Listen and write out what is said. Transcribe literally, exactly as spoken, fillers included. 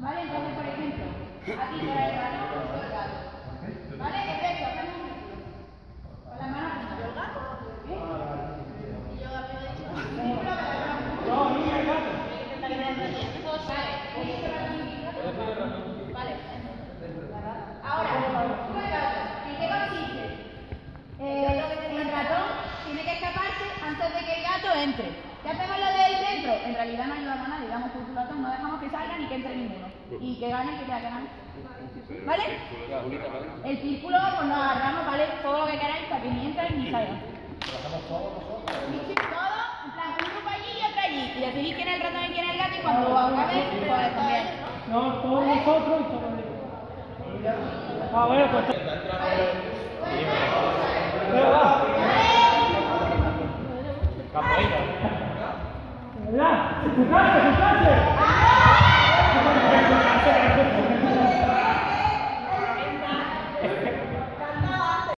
¿Vale? Entonces, por ejemplo, aquí por el gato, por el gato. ¿Vale? Perfecto, hacemos un círculo. Con las manos juntas. ¿Yo el gato? ¿Eh? Y yo había dicho un círculo con las manos juntas. No, niña, el gato. Vale. Vale. Ahora, tú el gato. ¿En qué consiste? Eh, el ratón tiene que escaparse antes de que el gato entre. ¿Qué hacemos lo del centro? En realidad no ayudamos a nadie, damos por su ratón, no dejamos que salga ni que entre ninguno. Y que gane, que tenga que ganar. ¿Vale? El círculo, pues nos agarramos, ¿vale? Todo lo que queráis para que ni entren ni salgan. Todo, en plan, un grupo allí y otro allí. Y decidís quién es el ratón y quién es el gato y cuando lo acabéis, pues también. No, todos nosotros y todos ellos. Ah, bueno, pues... Pero va. ¿Verdad? ¡Escucharte, escucharte!